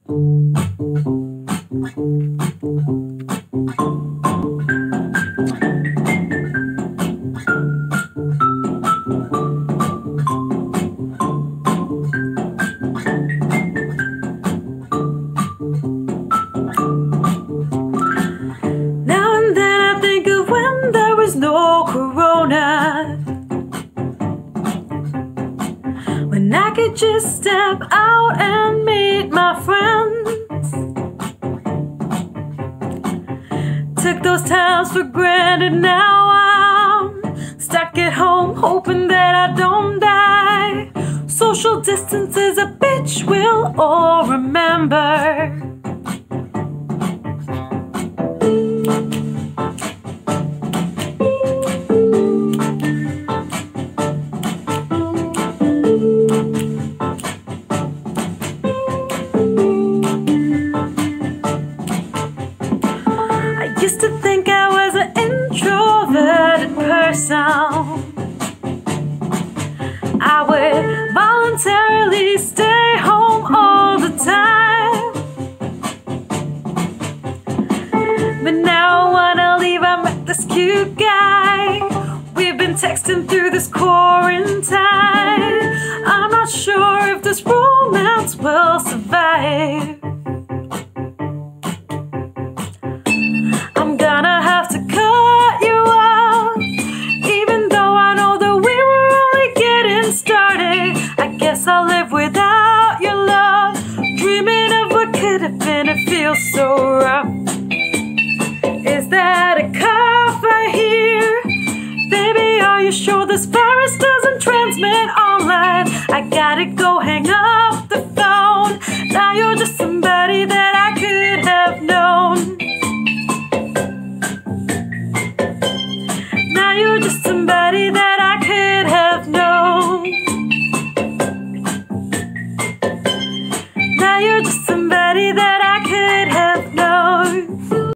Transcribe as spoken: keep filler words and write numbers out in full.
Now and then I think of when there was no corona, when I could just step out and meet my friends. Took those times for granted, now I'm stuck at home hoping that I don't die. Social distance is a bitch we'll all remember. I used to think I was an introverted person. I would voluntarily stay home all the time, but now I wanna leave. I met this cute guy. We've been texting through this quarantine. I'm not sure if this romance will survive. I'm gonna have to cut you off, even though I know that we were only getting started. I guess I'll live without your love, dreaming of what could have been. It feels so rough. Is that a cough I hear? Baby, are you sure this virus doesn't transmit online? I gotta go hang up the phone. Now you're just somebody that I could have known. Now you're just somebody that I could have known. Now you're just somebody